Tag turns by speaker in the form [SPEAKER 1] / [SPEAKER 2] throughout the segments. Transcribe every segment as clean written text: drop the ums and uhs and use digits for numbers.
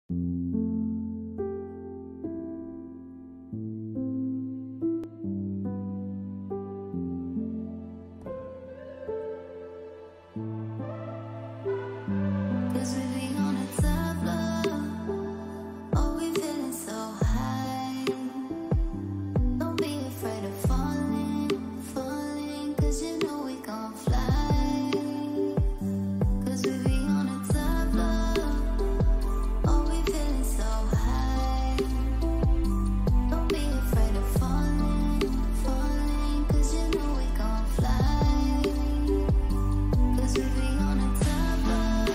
[SPEAKER 1] 'Cause we be on a top floor. Oh, we feeling so high. Don't be afraid of falling, falling, 'cause you know we gon' fly. 'Cause we be on a top floor. Oh, we feeling so high. Don't be afraid of falling, falling, 'cause you know we gon' fly. 'Cause we be on a top floor.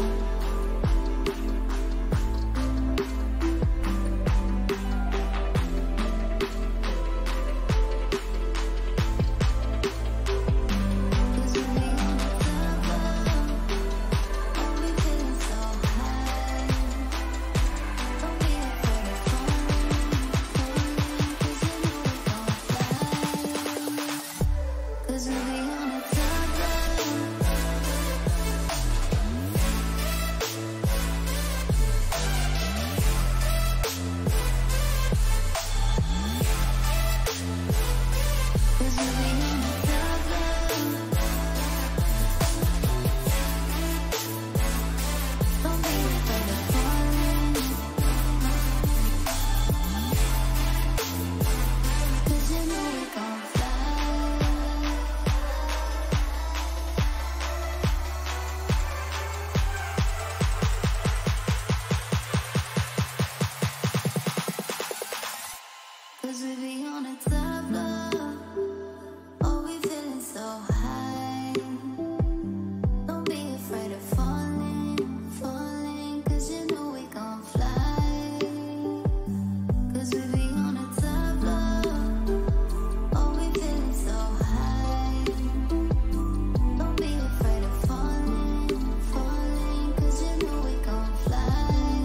[SPEAKER 1] Cause we be on a top floor. Oh, we feeling so high. Don't be afraid of falling, falling, 'cause you know we gon' fly. 'Cause we be on a top floor. Oh, we feeling so high. Don't be afraid of falling, falling, 'cause you know we gon' fly.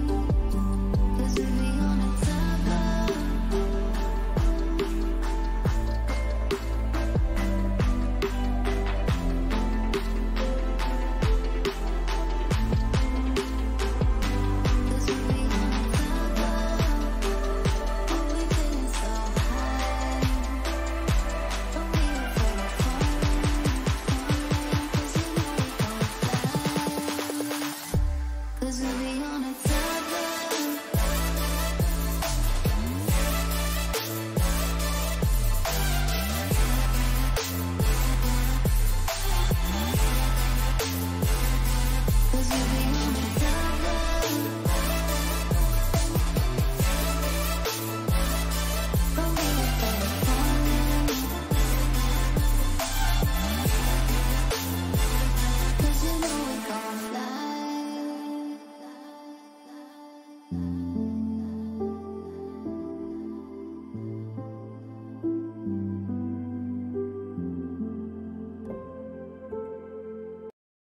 [SPEAKER 1] 'Cause we be on a top floor. Cause we be on a time.